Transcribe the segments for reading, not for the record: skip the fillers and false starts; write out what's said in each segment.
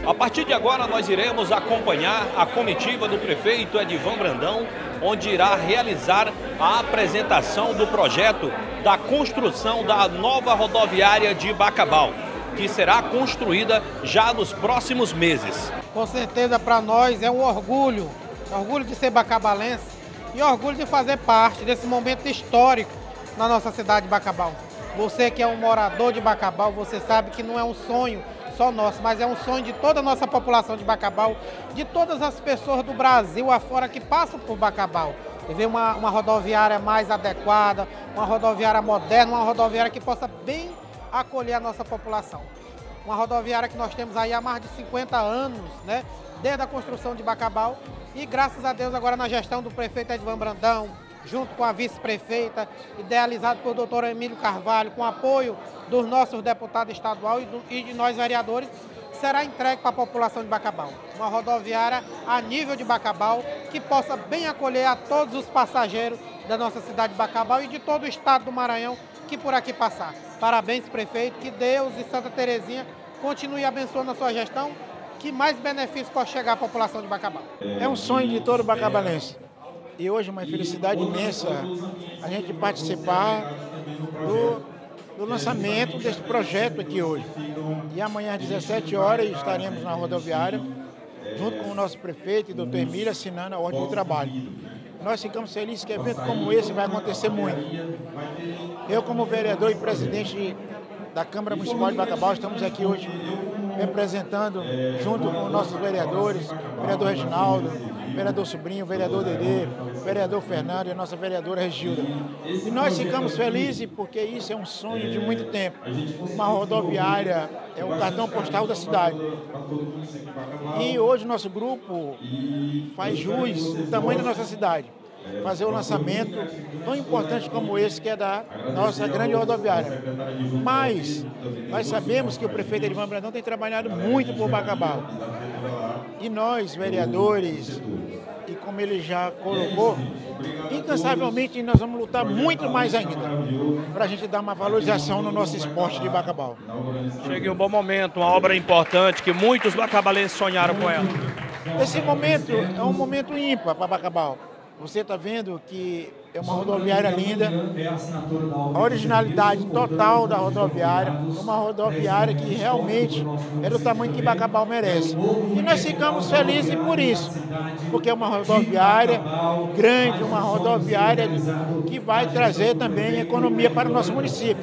A partir de agora nós iremos acompanhar a comitiva do prefeito Edivan Brandão, onde irá realizar a apresentação do projeto da construção da nova rodoviária de Bacabal, que será construída já nos próximos meses. Com certeza para nós é um orgulho de ser bacabalense e orgulho de fazer parte desse momento histórico na nossa cidade de Bacabal. Você que é um morador de Bacabal, você sabe que não é um sonho só nosso, mas é um sonho de toda a nossa população de Bacabal, de todas as pessoas do Brasil afora que passam por Bacabal. E ver uma rodoviária mais adequada, uma rodoviária moderna, uma rodoviária que possa bem acolher a nossa população. Uma rodoviária que nós temos aí há mais de 50 anos, né? Desde a construção de Bacabal, e graças a Deus agora na gestão do prefeito Edivan Brandão, junto com a vice-prefeita, idealizado por doutor Emílio Carvalho, com apoio dos nossos deputados estaduais e de nós vereadores, será entregue para a população de Bacabal. Uma rodoviária a nível de Bacabal, que possa bem acolher a todos os passageiros da nossa cidade de Bacabal e de todo o estado do Maranhão que por aqui passar. Parabéns, prefeito, que Deus e Santa Terezinha continue abençoando a sua gestão, que mais benefícios possa chegar à população de Bacabal. É um sonho de todo bacabalense. E hoje é uma felicidade imensa a gente participar do lançamento deste projeto aqui hoje. E amanhã às 17 horas estaremos na rodoviária, junto com o nosso prefeito e doutor Emílio, assinando a ordem de trabalho. Nós ficamos felizes que evento como esse vai acontecer muito. Eu, como vereador e presidente da Câmara Municipal de Bacabal, estamos aqui hoje representando, junto com nossos vereadores, o vereador Reginaldo, o vereador Sobrinho, o vereador Dedê, o vereador Fernando e a nossa vereadora Regilda. E nós ficamos felizes porque isso é um sonho de muito tempo. Uma rodoviária é o cartão postal da cidade. E hoje nosso grupo faz jus do tamanho da nossa cidade. Fazer o lançamento tão importante como esse, que é da nossa grande rodoviária. Mas nós sabemos que o prefeito Edivan Brandão tem trabalhado muito por Bacabal. E nós, vereadores, e como ele já colocou, incansavelmente nós vamos lutar muito mais ainda para a gente dar uma valorização no nosso esporte de Bacabal. Chega em um bom momento, uma obra importante que muitos bacabalenses sonharam com ela. Esse momento é um momento ímpar para Bacabal. Você está vendo que é uma rodoviária linda, a originalidade total da rodoviária, uma rodoviária que realmente é do tamanho que Bacabal merece. E nós ficamos felizes por isso, porque é uma rodoviária grande, uma rodoviária que vai trazer também economia para o nosso município.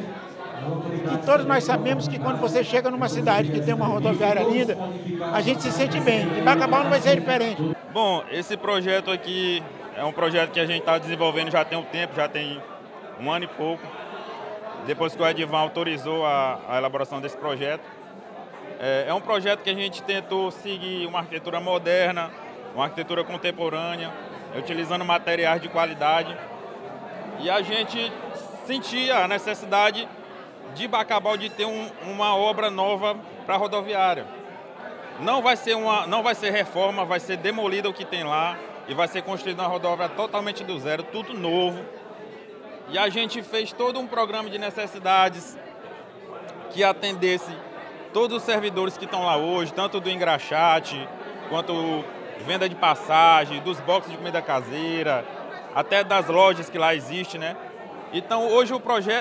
E todos nós sabemos que quando você chega numa cidade que tem uma rodoviária linda, a gente se sente bem. E Bacabal não vai ser diferente. Bom, esse projeto aqui é um projeto que a gente está desenvolvendo já tem um tempo, já tem um ano e pouco. Depois que o Edivan autorizou a elaboração desse projeto. É um projeto que a gente tentou seguir uma arquitetura moderna, uma arquitetura contemporânea, utilizando materiais de qualidade. E a gente sentia a necessidade de Bacabal de ter uma obra nova para a rodoviária. Não vai ser reforma, vai ser demolida o que tem lá e vai ser construída uma rodoviária totalmente do zero, tudo novo. E a gente fez todo um programa de necessidades que atendesse todos os servidores que estão lá hoje, tanto do engraxate, quanto venda de passagem, dos boxes de comida caseira, até das lojas que lá existem, né? Então hoje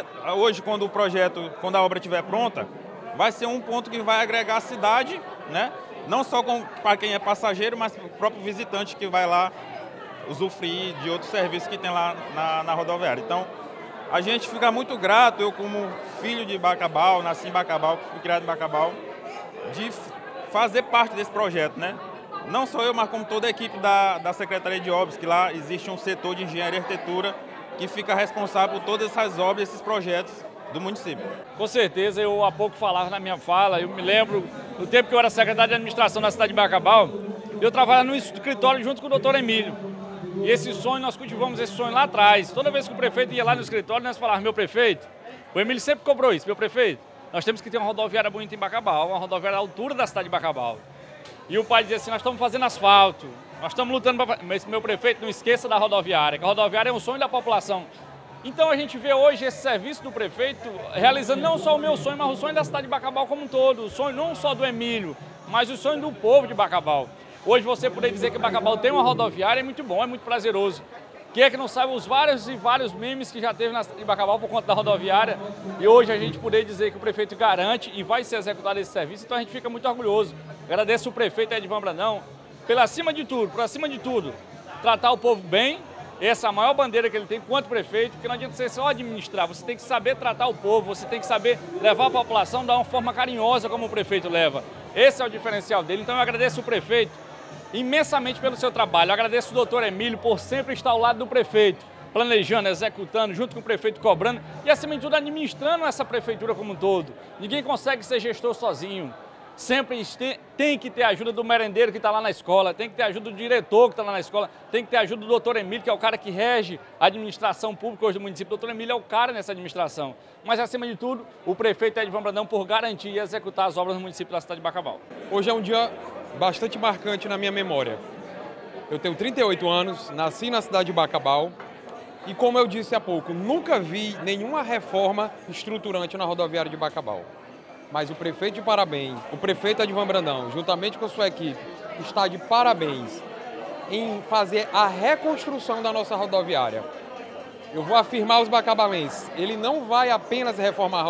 quando a obra estiver pronta, vai ser um ponto que vai agregar a cidade, né? Não só para quem é passageiro, mas para o próprio visitante que vai lá usufruir de outros serviços que tem lá na rodoviária. Então, a gente fica muito grato, eu como filho de Bacabal, nasci em Bacabal, fui criado em Bacabal, de fazer parte desse projeto, né? Não só eu, mas como toda a equipe da Secretaria de Obras, que lá existe um setor de engenharia e arquitetura que fica responsável por todas essas obras, esses projetos do município. Com certeza, eu há pouco falava na minha fala, eu me lembro do tempo que eu era secretário de administração na cidade de Bacabal, eu trabalhava no escritório junto com o doutor Emílio. E esse sonho, nós cultivamos esse sonho lá atrás. Toda vez que o prefeito ia lá no escritório, nós falávamos, meu prefeito, o Emílio sempre cobrou isso, meu prefeito, nós temos que ter uma rodoviária bonita em Bacabal, uma rodoviária à altura da cidade de Bacabal. E o pai dizia assim, nós estamos fazendo asfalto, nós estamos lutando para... Mas meu prefeito, não esqueça da rodoviária, que a rodoviária é um sonho da população Então a gente vê hoje esse serviço do prefeito realizando não só o meu sonho, mas o sonho da cidade de Bacabal como um todo. O sonho não só do Emílio, mas o sonho do povo de Bacabal. Hoje você poder dizer que Bacabal tem uma rodoviária é muito bom, é muito prazeroso. Quem é que não sabe os vários e vários memes que já teve na cidade de Bacabal por conta da rodoviária, e hoje a gente poder dizer que o prefeito garante e vai ser executado esse serviço, então a gente fica muito orgulhoso. Agradeço o prefeito Edivan Brandão pelo acima de tudo, tratar o povo bem. Essa é a maior bandeira que ele tem enquanto prefeito, porque não adianta você só administrar, você tem que saber tratar o povo, você tem que saber levar a população de uma forma carinhosa como o prefeito leva. Esse é o diferencial dele, então eu agradeço o prefeito imensamente pelo seu trabalho. Eu agradeço o doutor Emílio por sempre estar ao lado do prefeito, planejando, executando, junto com o prefeito cobrando e, acima de tudo, administrando essa prefeitura como um todo. Ninguém consegue ser gestor sozinho. Sempre tem que ter a ajuda do merendeiro que está lá na escola, tem que ter a ajuda do diretor que está lá na escola, tem que ter a ajuda do doutor Emílio, que é o cara que rege a administração pública hoje do município. O doutor Emílio é o cara nessa administração. Mas, acima de tudo, o prefeito Edivan Brandão por garantir e executar as obras no município da cidade de Bacabal. Hoje é um dia bastante marcante na minha memória. Eu tenho 38 anos, nasci na cidade de Bacabal e, como eu disse há pouco, nunca vi nenhuma reforma estruturante na rodoviária de Bacabal. Mas o prefeito de parabéns, o prefeito Edivan Brandão, juntamente com a sua equipe, está de parabéns em fazer a reconstrução da nossa rodoviária. Eu vou afirmar aos bacabalenses, ele não vai apenas reformar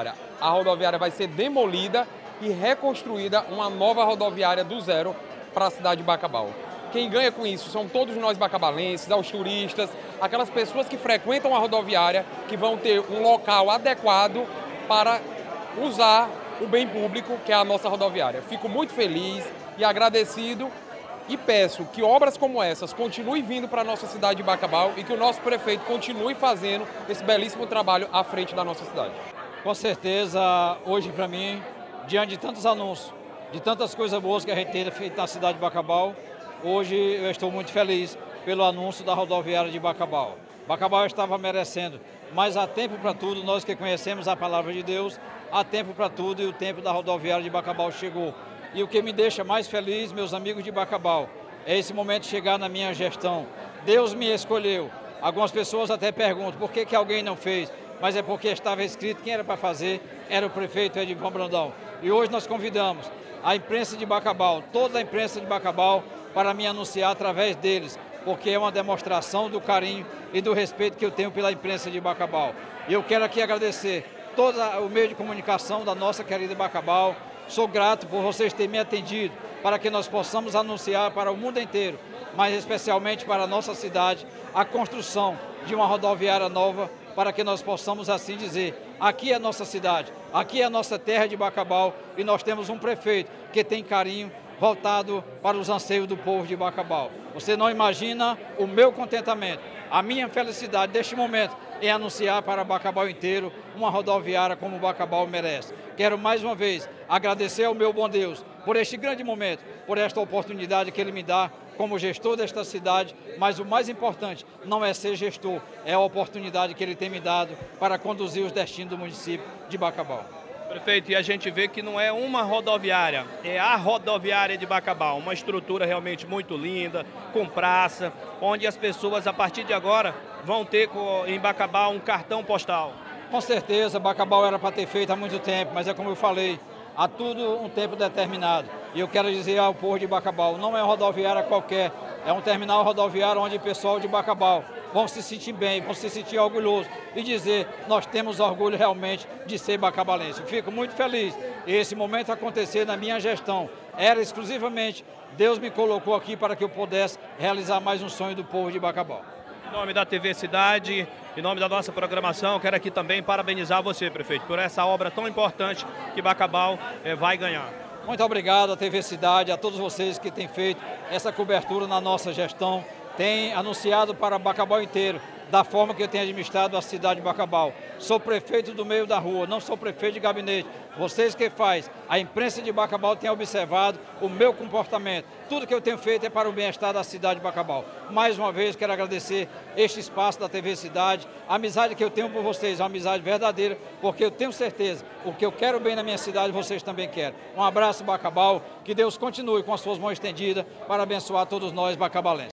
a rodoviária vai ser demolida e reconstruída uma nova rodoviária do zero para a cidade de Bacabal. Quem ganha com isso são todos nós bacabalenses, os turistas, aquelas pessoas que frequentam a rodoviária, que vão ter um local adequado para usar o bem público, que é a nossa rodoviária. Fico muito feliz e agradecido e peço que obras como essas continuem vindo para a nossa cidade de Bacabal e que o nosso prefeito continue fazendo esse belíssimo trabalho à frente da nossa cidade. Com certeza, hoje para mim, diante de tantos anúncios, de tantas coisas boas que a gente tem feito na cidade de Bacabal, hoje eu estou muito feliz pelo anúncio da rodoviária de Bacabal. Bacabal estava merecendo, mas há tempo para tudo, nós que conhecemos a palavra de Deus, há tempo para tudo e o tempo da rodoviária de Bacabal chegou. E o que me deixa mais feliz, meus amigos de Bacabal, é esse momento chegar na minha gestão. Deus me escolheu. Algumas pessoas até perguntam por que alguém não fez, mas é porque estava escrito quem era para fazer, era o prefeito Edivan Brandão. E hoje nós convidamos a imprensa de Bacabal, toda a imprensa de Bacabal, para me anunciar através deles, porque é uma demonstração do carinho e do respeito que eu tenho pela imprensa de Bacabal. E eu quero aqui agradecer todo o meio de comunicação da nossa querida Bacabal. Sou grato por vocês terem me atendido para que nós possamos anunciar para o mundo inteiro, mas especialmente para a nossa cidade, a construção de uma rodoviária nova para que nós possamos assim dizer, aqui é a nossa cidade, aqui é a nossa terra de Bacabal e nós temos um prefeito que tem carinho voltado para os anseios do povo de Bacabal. Você não imagina o meu contentamento, a minha felicidade deste momento em anunciar para Bacabal inteiro uma rodoviária como Bacabal merece. Quero mais uma vez agradecer ao meu bom Deus por este grande momento, por esta oportunidade que Ele me dá como gestor desta cidade, mas o mais importante não é ser gestor, é a oportunidade que Ele tem me dado para conduzir os destinos do município de Bacabal. Prefeito, e a gente vê que não é uma rodoviária, é a rodoviária de Bacabal, uma estrutura realmente muito linda, com praça, onde as pessoas a partir de agora vão ter em Bacabal um cartão postal. Com certeza, Bacabal era para ter feito há muito tempo, mas é como eu falei, há tudo um tempo determinado. E eu quero dizer ao povo de Bacabal, não é uma rodoviária qualquer, é um terminal rodoviário onde o pessoal de Bacabal vão se sentir bem, vão se sentir orgulhosos e dizer, nós temos orgulho realmente de ser bacabalense. Eu fico muito feliz. Esse momento acontecer na minha gestão era exclusivamente, Deus me colocou aqui para que eu pudesse realizar mais um sonho do povo de Bacabal. Em nome da TV Cidade, em nome da nossa programação, quero aqui também parabenizar você, prefeito, por essa obra tão importante que Bacabal vai ganhar. Muito obrigado à TV Cidade, a todos vocês que têm feito essa cobertura na nossa gestão, têm anunciado para Bacabal inteiro, da forma que eu tenho administrado a cidade de Bacabal. Sou prefeito do meio da rua, não sou prefeito de gabinete. Vocês que faz, a imprensa de Bacabal tem observado o meu comportamento. Tudo que eu tenho feito é para o bem-estar da cidade de Bacabal. Mais uma vez, quero agradecer este espaço da TV Cidade, a amizade que eu tenho por vocês, uma amizade verdadeira, porque eu tenho certeza, o que eu quero bem na minha cidade, vocês também querem. Um abraço, Bacabal, que Deus continue com as suas mãos estendidas para abençoar todos nós, bacabalenses.